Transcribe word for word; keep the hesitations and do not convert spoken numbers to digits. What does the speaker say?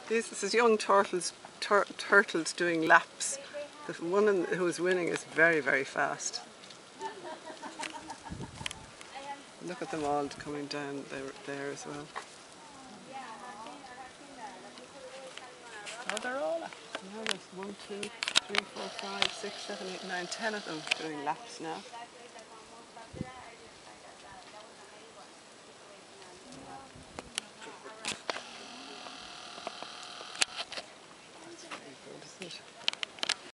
These, this is young turtles, tur turtles doing laps. The one in, who's winning is very, very fast. Look at them all coming down there, there as well. Oh, they're all up. Now there's one, two, three, four, five, six, seven, eight, nine, ten of them doing laps now.